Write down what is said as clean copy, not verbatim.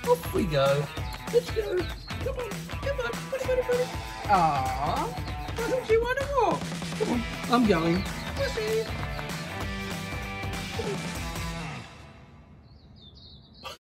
Off we go. Let's go. Come on, buddy. Aww, doesn't she want to walk? Come on, I'm going. Wussy. Come on.